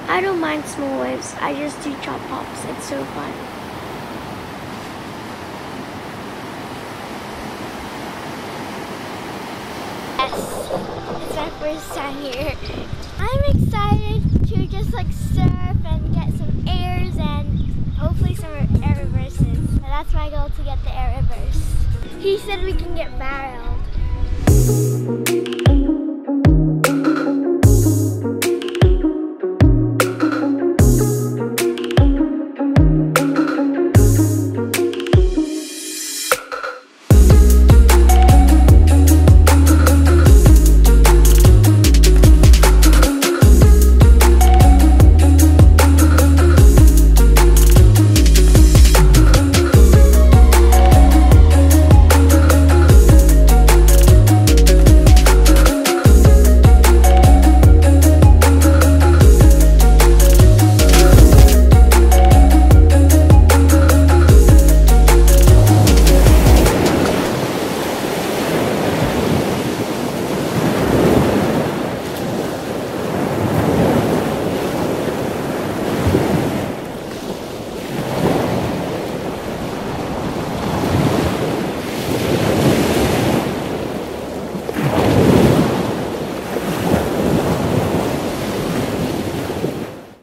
I don't mind small waves. I just do chop hops. It's so fun. Yes, it's my first time here. I'm excited to just like surf and get some AIRS and hopefully some air reverses. That's my goal, to get the air reverse. He said we can get barreled.